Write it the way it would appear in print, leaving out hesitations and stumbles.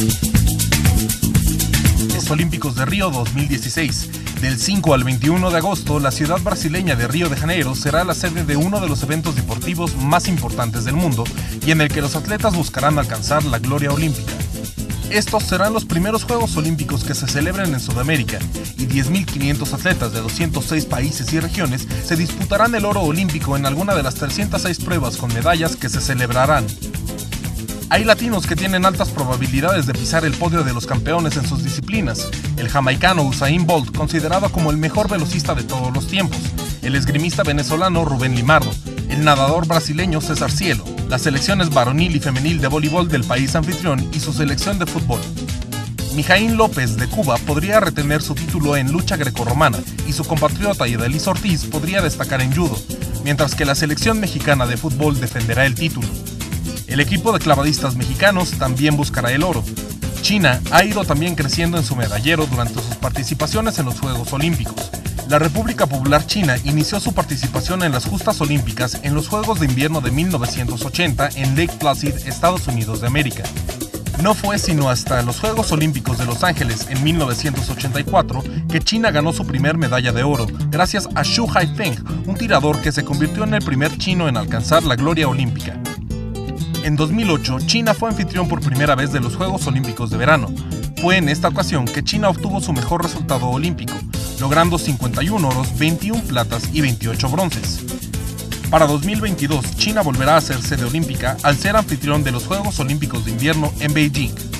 Los Olímpicos de Río 2016. Del 5 al 21 de agosto, la ciudad brasileña de Río de Janeiro será la sede de uno de los eventos deportivos más importantes del mundo y en el que los atletas buscarán alcanzar la gloria olímpica. Estos serán los primeros Juegos Olímpicos que se celebren en Sudamérica y 10.500 atletas de 206 países y regiones se disputarán el oro olímpico en alguna de las 306 pruebas con medallas que se celebrarán. Hay latinos que tienen altas probabilidades de pisar el podio de los campeones en sus disciplinas. El jamaicano Usain Bolt, considerado como el mejor velocista de todos los tiempos. El esgrimista venezolano Rubén Limardo. El nadador brasileño César Cielo. Las selecciones varonil y femenil de voleibol del país anfitrión y su selección de fútbol. Mijaín López, de Cuba, podría retener su título en lucha grecorromana y su compatriota Idalis Ortiz podría destacar en judo, mientras que la selección mexicana de fútbol defenderá el título. El equipo de clavadistas mexicanos también buscará el oro. China ha ido también creciendo en su medallero durante sus participaciones en los Juegos Olímpicos. La República Popular China inició su participación en las justas olímpicas en los Juegos de Invierno de 1980 en Lake Placid, Estados Unidos de América. No fue sino hasta los Juegos Olímpicos de Los Ángeles en 1984 que China ganó su primer medalla de oro, gracias a Xu Haifeng, un tirador que se convirtió en el primer chino en alcanzar la gloria olímpica. En 2008, China fue anfitrión por primera vez de los Juegos Olímpicos de Verano. Fue en esta ocasión que China obtuvo su mejor resultado olímpico, logrando 51 oros, 21 platas y 28 bronces. Para 2022, China volverá a ser sede olímpica al ser anfitrión de los Juegos Olímpicos de Invierno en Beijing.